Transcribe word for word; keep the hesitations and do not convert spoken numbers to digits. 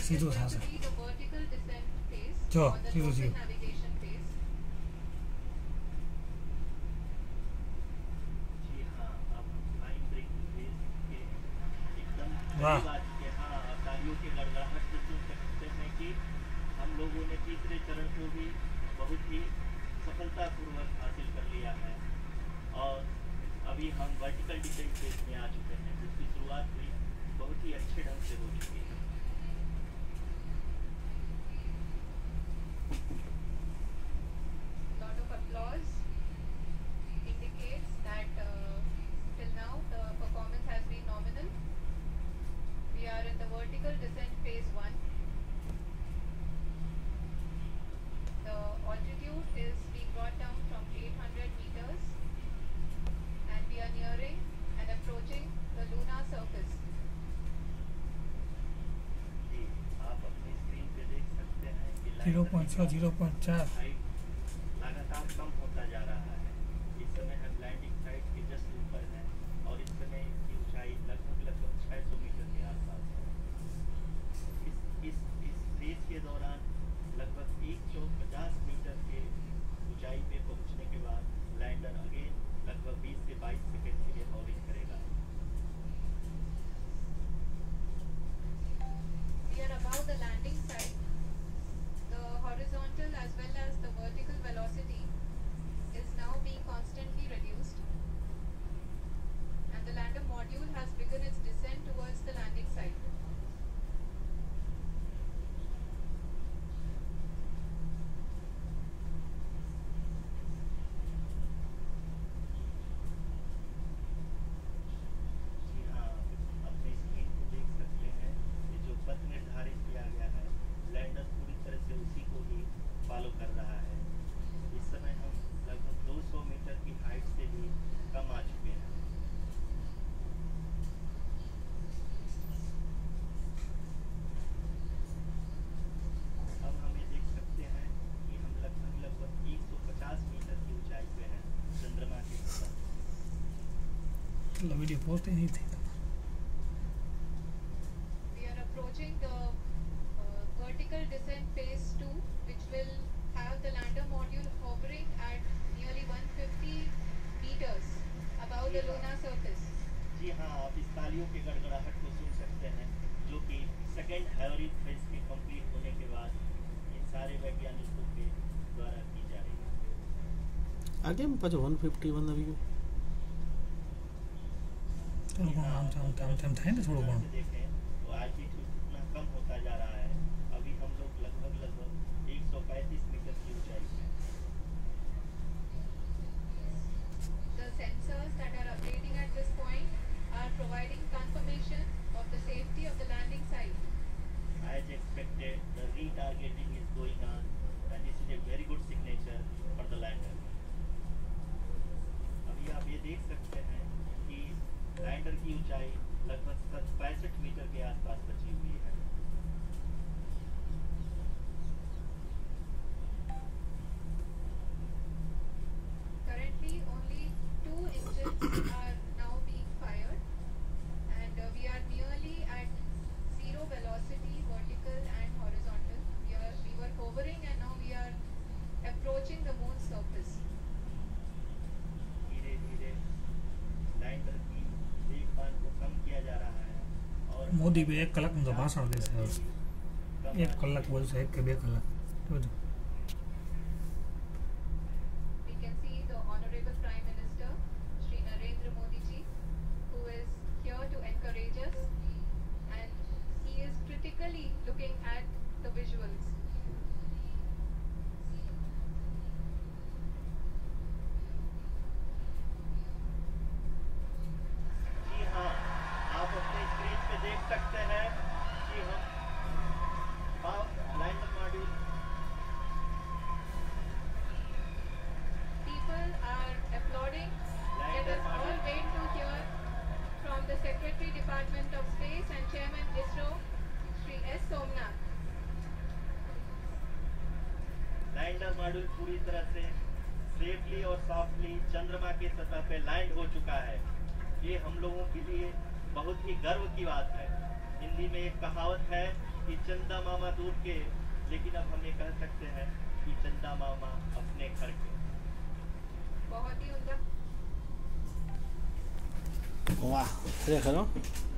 सीधो था सर जो सीधो सीधो वाह तालियों की गड़गड़ाहट से सुन सकते हैं कि हम लोगों ने तीसरे चरण को भी बहुत ही सफलतापूर्वक हासिल कर लिया है और अभी हम वर्टिकल डिसेंट फेज में आ चुके हैं, जिसकी शुरुआत भी बहुत ही अच्छे ढंग से हो चुकी है। Lot of applause indicates that uh, till now the performance has been nominal. We are in the vertical descent phase one. The altitude is being brought down from eight hundred meters and we are nearing and approaching the lunar surface. जी, आप अपनी screen पे देख सकते हैं कि zero point छः zero point चार लगातार कम होता जा रहा है। इस समय हम लैंडिंग साइट के जस्ट ऊपर हैं और इस समय की ऊंचाई लगभग लगभग छह सौ मीटर के आसपास है। इस इस इस फेज के दौरान लगभग एक सौ पचास मीटर के ऊंचाई पे पहुंचने के बाद लैंडर अगेन लगभग बीस से बाईस सेकंड के लिए हॉवरिंग करेगा। We are above the landing site. The horizontal as well as the vertical velocity is now being constantly reduced and the lander module has begun its descent towards the landing site. जी हाँ, अपनी screen पे देख सकते हैं कि जो पथ निर्धारित किया गया है लैंडर पूरी तरह से उसी को ही फॉलो कर रहा है। इस समय हम लगभग दो सौ मीटर की हाइट से भी कम आ चुके हैं। अब हम ये देख सकते हैं कि हम लगभग लगभग एक सौ पचास मीटर की ऊंचाई पे हैं चंद्रमा के ऊपर। वीडियो पोस्ट ही नहीं थी। We are approaching the uh, vertical descent phase two, which will have the lander module hovering at nearly one hundred fifty meters above the lunar surface. जी हाँ, आप इस तालियों की गड़गड़ाहट को सुन सकते हैं जो कि सेकेंड हैवरिंग फेज के कंप्लीट होने के बाद इन सारे वैज्ञानिकों के द्वारा की जाएगी। आगे में पाછो वन फिफ्टी वन આવી ગયું થોડું ઘણું આમ તેમ આમ તેમ થાય ને થોડું ઘણું देखें तो एल्टीट्यूड कितना कम होता जा रहा है। अभी हम लोग लगभग लगभग एक सौ पैंतीस मीटर की ऊंचाई पे हैं। The sensors that are updating at this point are providing confirmation of the safety of the landing site. As expected, the retargeting is going on and this is a very good signature for the lander. अभी आप ये देख सकते हैं कि lander की ऊंचाई लगभग पैंसठ मीटर के आसपास बची हुई है। Currently, only two engines are now being fired, and uh, we are nearly at zero velocity, vertical and horizontal. We are we were hovering, and now we are approaching the moon's surface. धीरे धीरे lander की वेगमान को कम किया जा रहा है और મોદી બે એક કલાકનું તો ભાષણ દેશે હવે. એક કલાક બોલશે એક કે બે કલાક જોજો. We can see the Honorable Prime Minister, Shri Narendra Modi ji, who is here to encourage us, and he is critically looking at the visuals. जी हाँ, आप अपनी स्क्रीन पे देख सकते हैं कि हम lander module People are applauding. Let us all wait to hear from the Secretary Department of Space and Chairman ISRO, Shri S. Somnath. Lander module पूरी तरह से सेफली और सॉफ्टली चंद्रमा की सतह पे लैंड हो चुका है। ये हम लोगों के लिए बहुत ही गर्व की बात है। हिंदी में एक कहावत है कि चंदा मामा दूर के, लेकिन अब हम ये कह सकते हैं कि चंदा मामा अपने घर के। बहुत ही उम्दा। वाह खरेखर हो